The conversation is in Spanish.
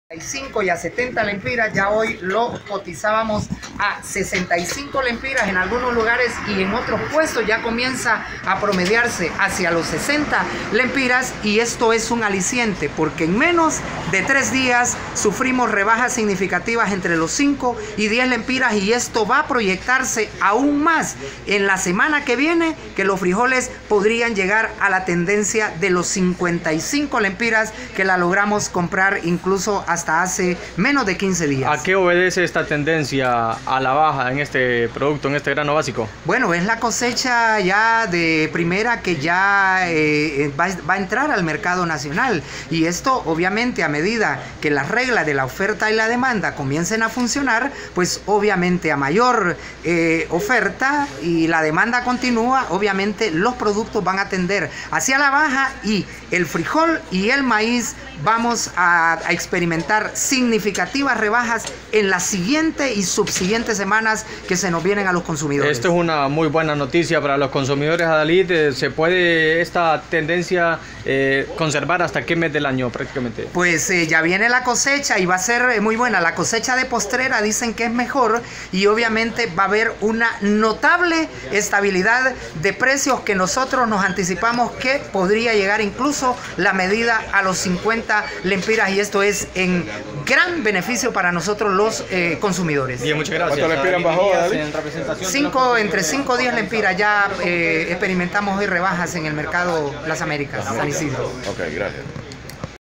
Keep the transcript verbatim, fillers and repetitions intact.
y a setenta lempiras, ya hoy lo cotizábamos a sesenta y cinco lempiras en algunos lugares y en otros puestos ya comienza a promediarse hacia los sesenta lempiras, y esto es un aliciente porque en menos de tres días sufrimos rebajas significativas entre los cinco y diez lempiras, y esto va a proyectarse aún más en la semana que viene, que los frijoles podrían llegar a la tendencia de los cincuenta y cinco lempiras, que la logramos comprar incluso hasta hasta hace menos de quince días. ¿A qué obedece esta tendencia a la baja en este producto, en este grano básico? Bueno, es la cosecha ya de primera que ya eh, va, va a entrar al mercado nacional, y esto obviamente a medida que las reglas de la oferta y la demanda comiencen a funcionar, pues obviamente a mayor eh, oferta y la demanda continúa, obviamente los productos van a tender hacia la baja, y el frijol y el maíz vamos a, a experimentar significativas rebajas en las siguientes y subsiguientes semanas que se nos vienen a los consumidores. Esto es una muy buena noticia para los consumidores, Adalid. ¿Se puede esta tendencia eh, conservar hasta qué mes del año prácticamente? Pues eh, ya viene la cosecha y va a ser muy buena. La cosecha de postrera dicen que es mejor, y obviamente va a haber una notable estabilidad de precios que nosotros nos anticipamos que podría llegar incluso la medida a los cincuenta lempiras, y esto es en gran beneficio para nosotros los eh, consumidores. Bien, muchas gracias. ¿Cuánto lempiras bajó, Cinco, entre cinco y diez lempiras ya eh, experimentamos hoy rebajas en el mercado Las Américas, San Isidro. Ok, gracias.